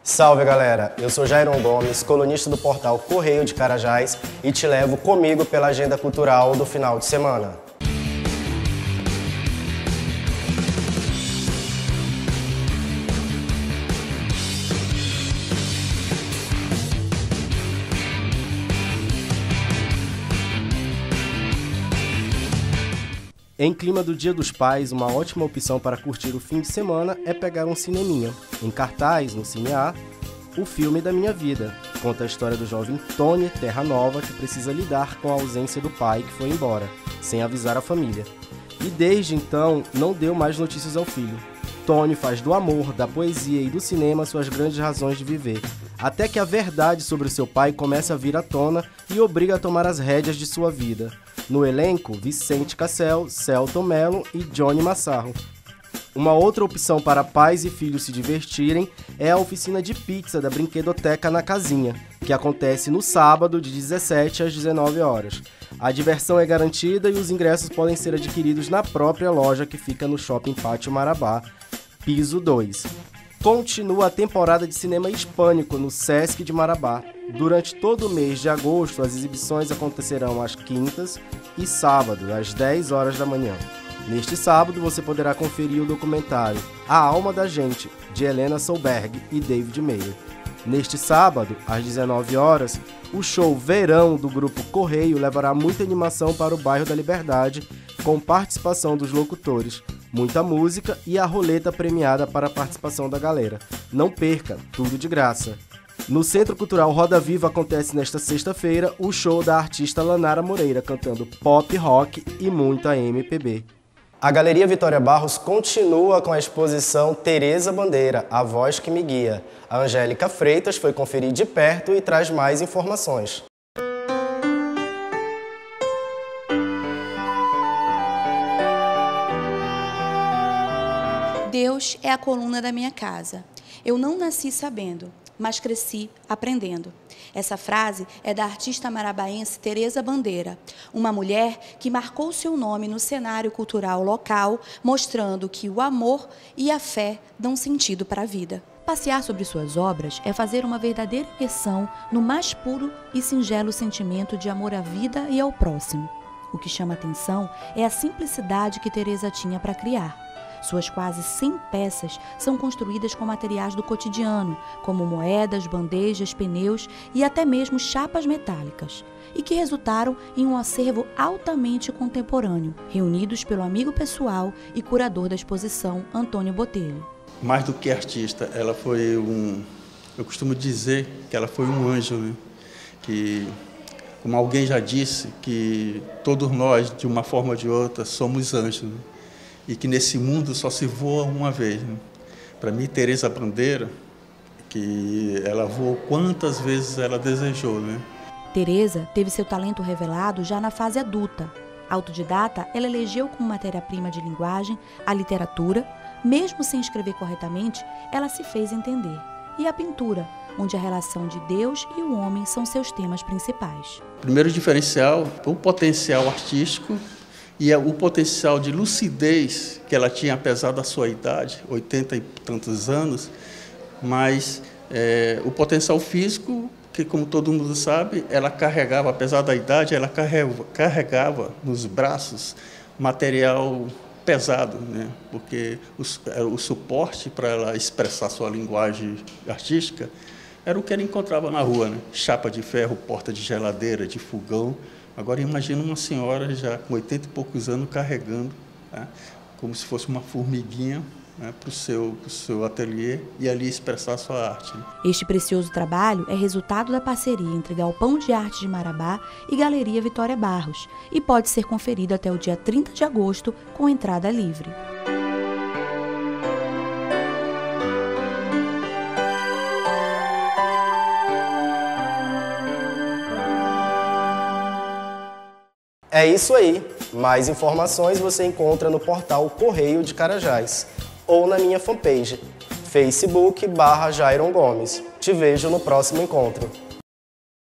Salve galera, eu sou Jairon Gomes, colunista do portal Correio de Carajás e te levo comigo pela agenda cultural do final de semana. Em clima do Dia dos Pais, uma ótima opção para curtir o fim de semana é pegar um cineminha. Em cartaz, no Cine A, O Filme da Minha Vida. Conta a história do jovem Tony Terra Nova que precisa lidar com a ausência do pai que foi embora, sem avisar a família. E desde então, não deu mais notícias ao filho. Tony faz do amor, da poesia e do cinema suas grandes razões de viver, até que a verdade sobre o seu pai começa a vir à tona e obriga a tomar as rédeas de sua vida. No elenco, Vicente Cassel, Celton Mello e Johnny Massaro. Uma outra opção para pais e filhos se divertirem é a oficina de pizza da Brinquedoteca na Casinha, que acontece no sábado de 17 às 19 horas. A diversão é garantida e os ingressos podem ser adquiridos na própria loja que fica no Shopping Pátio Marabá, piso 2. Continua a temporada de cinema hispânico no Sesc de Marabá. Durante todo o mês de agosto, as exibições acontecerão às quintas e sábado, às 10 horas da manhã. Neste sábado, você poderá conferir o documentário A Alma da Gente, de Helena Solberg e David Meyer. Neste sábado, às 19 horas, o show Verão do Grupo Correio levará muita animação para o bairro da Liberdade, com participação dos locutores, muita música e a roleta premiada para a participação da galera. Não perca, tudo de graça. No Centro Cultural Roda Viva acontece nesta sexta-feira o show da artista Lanara Moreira, cantando pop, rock e muita MPB. A Galeria Vitória Barros continua com a exposição Tereza Bandeira, a voz que me guia. A Angélica Freitas foi conferir de perto e traz mais informações. Deus é a coluna da minha casa. Eu não nasci sabendo, mas cresci aprendendo. Essa frase é da artista marabaense Tereza Bandeira, uma mulher que marcou seu nome no cenário cultural local, mostrando que o amor e a fé dão sentido para a vida. Passear sobre suas obras é fazer uma verdadeira imersão no mais puro e singelo sentimento de amor à vida e ao próximo. O que chama atenção é a simplicidade que Tereza tinha para criar. Suas quase 100 peças são construídas com materiais do cotidiano, como moedas, bandejas, pneus e até mesmo chapas metálicas, e que resultaram em um acervo altamente contemporâneo, reunidos pelo amigo pessoal e curador da exposição, Antônio Botelho. Mais do que artista, ela foi eu costumo dizer que ela foi um anjo, né? Que, como alguém já disse, que todos nós, de uma forma ou de outra, somos anjos, né? E que nesse mundo só se voa uma vez, né? Para mim, Tereza Bandeira, que ela voou quantas vezes ela desejou, né? Tereza teve seu talento revelado já na fase adulta. Autodidata, ela elegeu como matéria-prima de linguagem a literatura. Mesmo sem escrever corretamente, ela se fez entender. E a pintura, onde a relação de Deus e o homem são seus temas principais. Primeiro diferencial, o potencial artístico e o potencial de lucidez que ela tinha, apesar da sua idade, 80 e tantos anos, mas o potencial físico, que como todo mundo sabe, ela carregava, apesar da idade, ela carregava nos braços material pesado, né? Porque o suporte para ela expressar sua linguagem artística era o que ela encontrava na rua, né? Chapa de ferro, porta de geladeira, de fogão. Agora imagina uma senhora já com 80 e poucos anos carregando, né, como se fosse uma formiguinha, né, para o seu ateliê e ali expressar a sua arte. Né? Este precioso trabalho é resultado da parceria entre Galpão de Arte de Marabá e Galeria Vitória Barros e pode ser conferido até o dia 30 de agosto com entrada livre. É isso aí. Mais informações você encontra no portal Correio de Carajás ou na minha fanpage, Facebook /Jairon Gomes. Te vejo no próximo encontro.